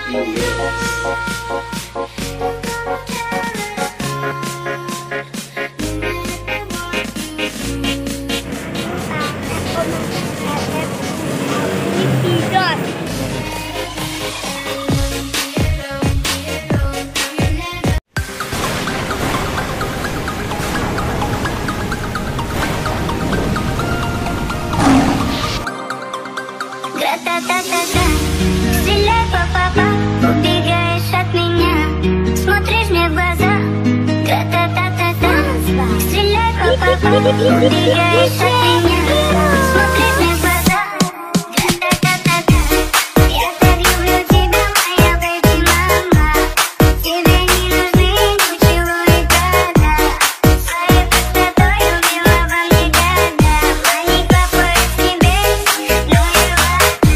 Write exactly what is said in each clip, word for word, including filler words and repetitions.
Стреляй, папа, убегаешь от меня, смотришь мне в глаза. Гра-та-та-та-та. Стреляй, папа, убегаешь от меня, смотришь мне в глаза. Гра-та-та-та-та. Я так люблю тебя, моя бэйби-мама. Тебе не нужны поцелуи, да-да. Своей простотой убила во мне года. Мои папы с небес, ну и ладно.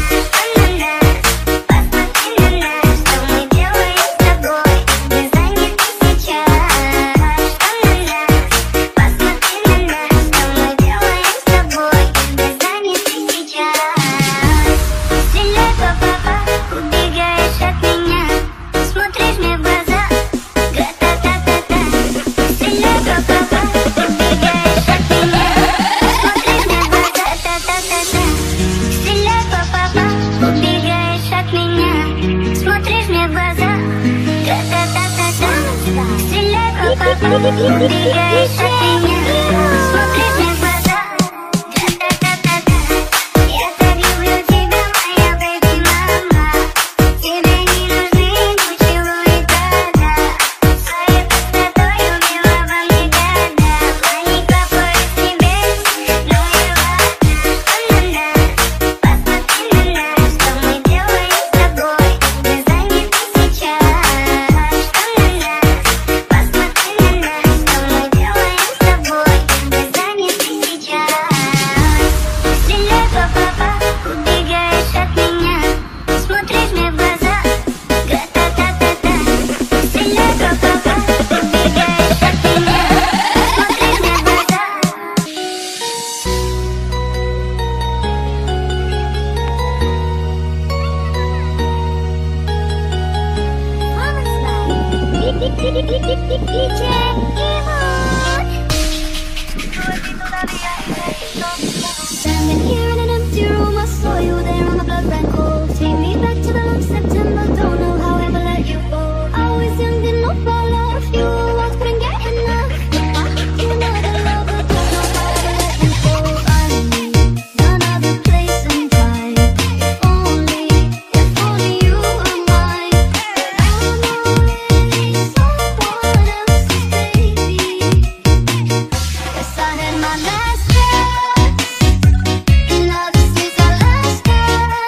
Убегаешь от меня, смотришь мне в глаза. Гра-та-та-та-та. Я так люблю тебя, моя бэйби-мама. Тебе не нужны поцелуи, да-да. Своей простотой убила во мне года. Мои папы с небес, ну и ладно. Что на нас? Посмотри на нас, что мы делаем с тобой. Мы заняты сейчас. Что на нас? Посмотри на нас. Standing here in an empty room, I saw you there and my blood ran cold. Take me back to the long September, don't know how I ever let you go. I was young, didn't know about love, you always couldn't get enough. You know the love, but don't know how I ever let you go. I need another place and time. If only, if only you were mine. Now I'm already someone else's baby. Yes, I had my last chance. Now this is our last dance.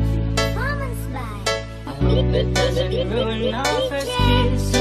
Performance by I hope it doesn't ruin our first kiss.